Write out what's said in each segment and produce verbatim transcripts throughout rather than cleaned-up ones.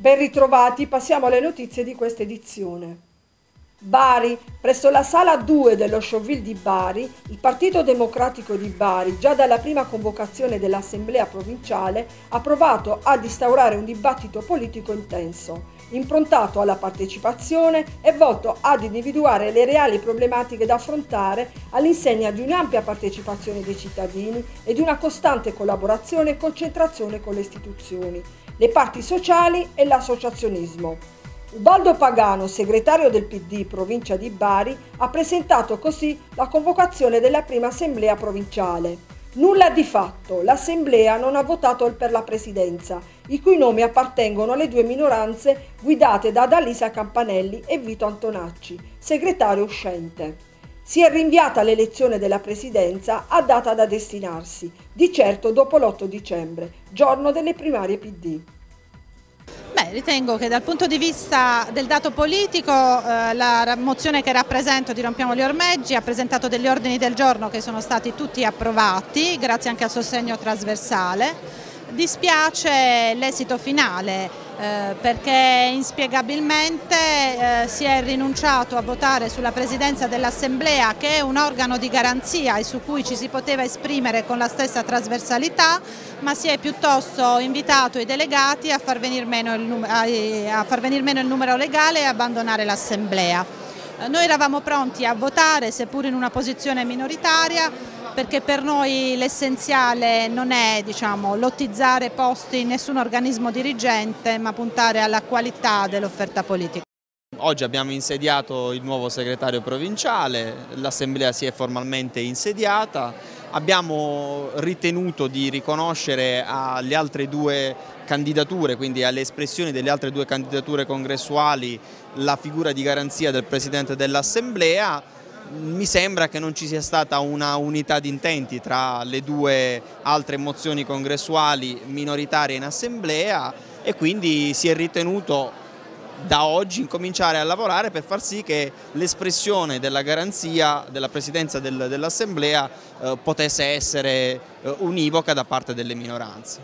Ben ritrovati, passiamo alle notizie di questa edizione. Bari, presso la sala due dello Showville di Bari, il Partito Democratico di Bari, già dalla prima convocazione dell'Assemblea provinciale, ha provato ad instaurare un dibattito politico intenso, improntato alla partecipazione e volto ad individuare le reali problematiche da affrontare all'insegna di un'ampia partecipazione dei cittadini e di una costante collaborazione e concentrazione con le istituzioni, le parti sociali e l'associazionismo. Ubaldo Pagano, segretario del P D provincia di Bari, ha presentato così la convocazione della prima assemblea provinciale. Nulla di fatto, l'assemblea non ha votato per la presidenza, i cui nomi appartengono alle due minoranze guidate da Adalisa Campanelli e Vito Antonacci, segretario uscente. Si è rinviata l'elezione della presidenza a data da destinarsi, di certo dopo l'otto dicembre, giorno delle primarie P D. Beh, ritengo che dal punto di vista del dato politico eh, la mozione che rappresento di Rompiamo gli Ormeggi ha presentato degli ordini del giorno che sono stati tutti approvati grazie anche al sostegno trasversale. Dispiace l'esito finale eh, perché inspiegabilmente eh, si è rinunciato a votare sulla presidenza dell'Assemblea, che è un organo di garanzia e su cui ci si poteva esprimere con la stessa trasversalità, ma si è piuttosto invitato i delegati a far venir meno il, a far venir meno il numero legale e abbandonare l'Assemblea. Noi eravamo pronti a votare, seppur in una posizione minoritaria, perché per noi l'essenziale non è, diciamo, lottizzare posti in nessun organismo dirigente, ma puntare alla qualità dell'offerta politica. Oggi abbiamo insediato il nuovo segretario provinciale, l'assemblea si è formalmente insediata, abbiamo ritenuto di riconoscere alle altre due candidature, quindi alle espressioni delle altre due candidature congressuali, la figura di garanzia del Presidente dell'Assemblea. Mi sembra che non ci sia stata una unità di intenti tra le due altre mozioni congressuali minoritarie in Assemblea e quindi si è ritenuto da oggi incominciare a lavorare per far sì che l'espressione della garanzia della Presidenza del, dell'Assemblea eh, potesse essere eh, univoca da parte delle minoranze.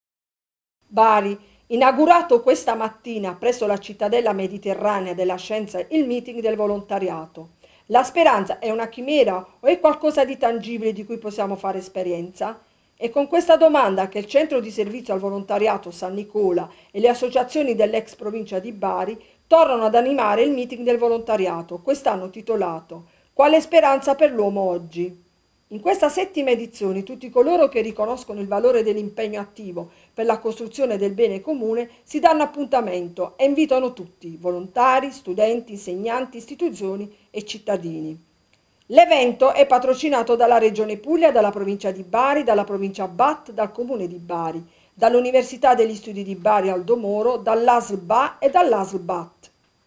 Bari, inaugurato questa mattina presso la cittadella mediterranea della scienza il meeting del volontariato. La speranza è una chimera o è qualcosa di tangibile di cui possiamo fare esperienza? È con questa domanda che il Centro di Servizio al Volontariato San Nicola e le associazioni dell'ex provincia di Bari tornano ad animare il meeting del volontariato, quest'anno titolato "Quale speranza per l'uomo oggi?". In questa settima edizione tutti coloro che riconoscono il valore dell'impegno attivo per la costruzione del bene comune si danno appuntamento e invitano tutti, volontari, studenti, insegnanti, istituzioni e cittadini. L'evento è patrocinato dalla Regione Puglia, dalla provincia di Bari, dalla provincia B A T, dal Comune di Bari, dall'Università degli Studi di Bari Aldo Moro, dall'A S L B A e dall'A S L B A T.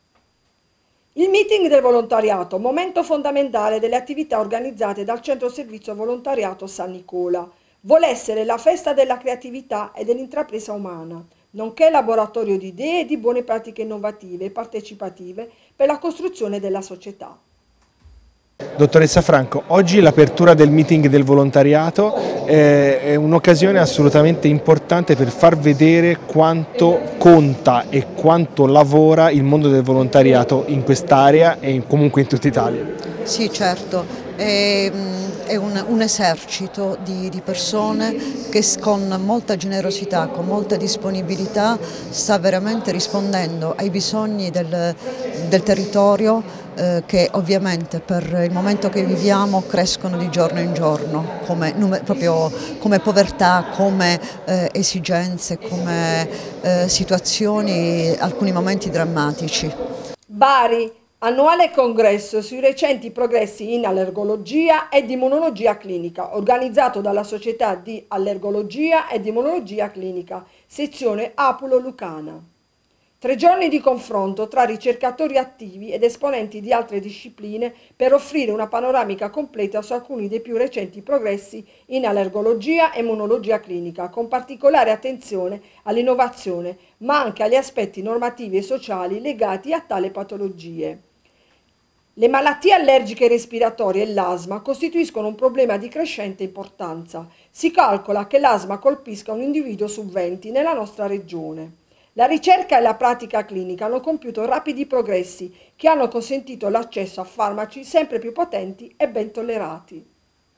Il meeting del volontariato, momento fondamentale delle attività organizzate dal Centro Servizio Volontariato San Nicola, vuole essere la festa della creatività e dell'intrapresa umana, nonché laboratorio di idee e di buone pratiche innovative e partecipative per la costruzione della società. Dottoressa Franco, oggi l'apertura del meeting del volontariato è un'occasione assolutamente importante per far vedere quanto conta e quanto lavora il mondo del volontariato in quest'area e comunque in tutta Italia. Sì, certo, è, è un, un esercito di, di persone che con molta generosità, con molta disponibilità sta veramente rispondendo ai bisogni del, del territorio, Eh, che ovviamente per il momento che viviamo crescono di giorno in giorno come, proprio come povertà, come eh, esigenze, come eh, situazioni, alcuni momenti drammatici. Bari, annuale congresso sui recenti progressi in allergologia ed immunologia clinica, organizzato dalla Società di Allergologia ed Immunologia Clinica, sezione Apulo Lucana. Tre giorni di confronto tra ricercatori attivi ed esponenti di altre discipline per offrire una panoramica completa su alcuni dei più recenti progressi in allergologia e immunologia clinica, con particolare attenzione all'innovazione, ma anche agli aspetti normativi e sociali legati a tale patologie. Le malattie allergiche respiratorie e l'asma costituiscono un problema di crescente importanza. Si calcola che l'asma colpisca un individuo su venti nella nostra regione. La ricerca e la pratica clinica hanno compiuto rapidi progressi che hanno consentito l'accesso a farmaci sempre più potenti e ben tollerati.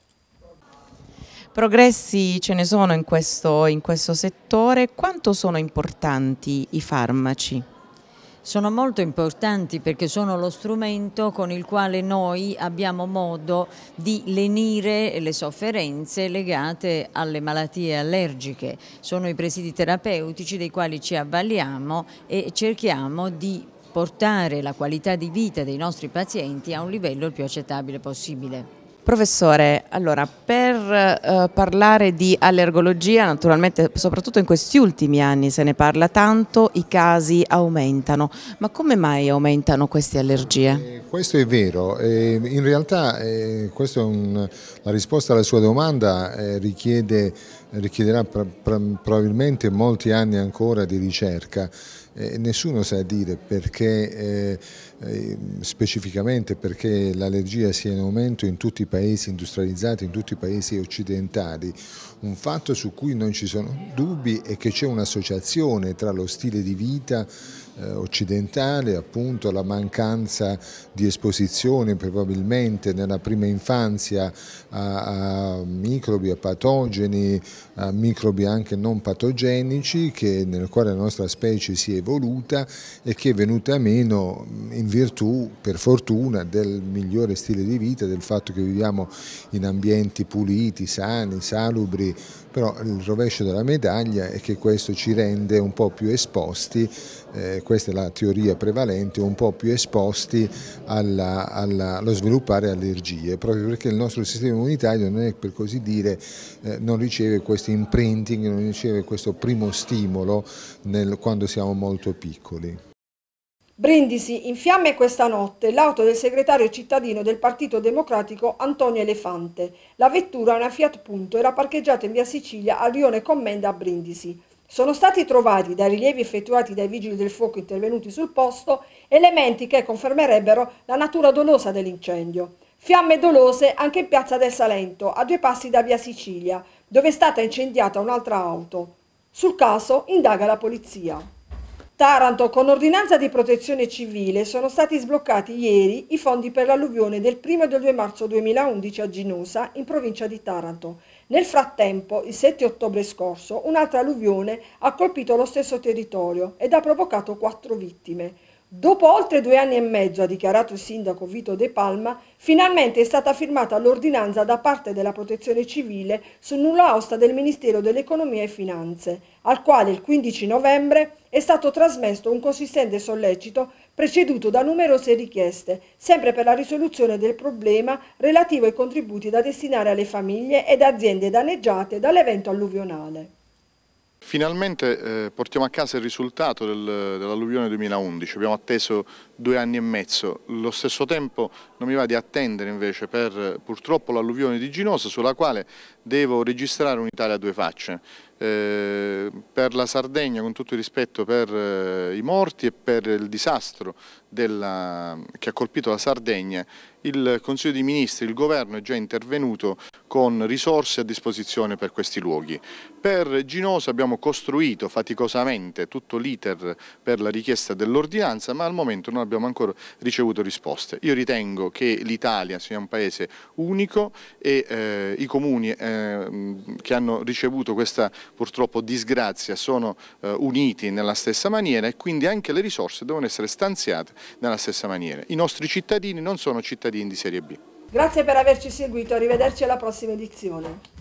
Progressi ce ne sono in questo, in questo settore. Quanto sono importanti i farmaci? Sono molto importanti perché sono lo strumento con il quale noi abbiamo modo di lenire le sofferenze legate alle malattie allergiche. Sono i presidi terapeutici dei quali ci avvaliamo e cerchiamo di portare la qualità di vita dei nostri pazienti a un livello il più accettabile possibile. Professore, allora per eh, parlare di allergologia, naturalmente soprattutto in questi ultimi anni se ne parla tanto, i casi aumentano, ma come mai aumentano queste allergie? Eh, questo è vero, eh, in realtà eh, questo è un, la risposta alla sua domanda eh, richiede, richiederà pr pr probabilmente molti anni ancora di ricerca. Eh, nessuno sa dire perché, eh, eh, specificamente perché l'allergia sia in aumento in tutti i paesi industrializzati, in tutti i paesi occidentali. Un fatto su cui non ci sono dubbi è che c'è un'associazione tra lo stile di vita eh, occidentale, appunto la mancanza di esposizione probabilmente nella prima infanzia a, a microbi, a patogeni, a microbi anche non patogenici, che, nel quale la nostra specie si è evoluta e che è venuta meno in virtù, per fortuna, del migliore stile di vita, del fatto che viviamo in ambienti puliti, sani, salubri, però il rovescio della medaglia è che questo ci rende un po' più esposti, eh, questa è la teoria prevalente, un po' più esposti alla, alla, allo sviluppare allergie, proprio perché il nostro sistema immunitario non è, per così dire, eh, non riceve questo imprinting, non riceve questo primo stimolo nel, quando siamo molto piccoli. Brindisi, in fiamme questa notte l'auto del segretario cittadino del Partito Democratico Antonio Elefante. La vettura, una Fiat Punto, era parcheggiata in via Sicilia al rione Commenda a Brindisi. Sono stati trovati, dai rilievi effettuati dai vigili del fuoco intervenuti sul posto, elementi che confermerebbero la natura dolosa dell'incendio. Fiamme dolose anche in piazza del Salento, a due passi da via Sicilia, dove è stata incendiata un'altra auto. Sul caso indaga la polizia. Taranto, con ordinanza di protezione civile sono stati sbloccati ieri i fondi per l'alluvione del primo e del due marzo duemilaundici a Ginosa, in provincia di Taranto. Nel frattempo, il sette ottobre scorso, un'altra alluvione ha colpito lo stesso territorio ed ha provocato quattro vittime. Dopo oltre due anni e mezzo, ha dichiarato il sindaco Vito De Palma, finalmente è stata firmata l'ordinanza da parte della Protezione Civile sul nulla osta del Ministero dell'Economia e Finanze, al quale il quindici novembre è stato trasmesso un consistente sollecito preceduto da numerose richieste, sempre per la risoluzione del problema relativo ai contributi da destinare alle famiglie ed aziende danneggiate dall'evento alluvionale. Finalmente eh, portiamo a casa il risultato del, dell'alluvione duemilaundici, abbiamo atteso due anni e mezzo, lo stesso tempo non mi va di attendere invece per purtroppo l'alluvione di Ginosa, sulla quale devo registrare un'Italia a due facce. Eh, per la Sardegna, con tutto il rispetto per eh, i morti e per il disastro della, che ha colpito la Sardegna, il Consiglio dei Ministri, il Governo è già intervenuto con risorse a disposizione per questi luoghi. Per Ginosa abbiamo costruito faticosamente tutto l'iter per la richiesta dell'ordinanza, ma al momento non abbiamo ancora ricevuto risposte. Io ritengo che l'Italia sia un paese unico e eh, i comuni eh, che hanno ricevuto questa purtroppo disgrazia sono eh, uniti nella stessa maniera e quindi anche le risorse devono essere stanziate nella stessa maniera. I nostri cittadini non sono cittadini di serie B. Grazie per averci seguito, arrivederci alla prossima edizione.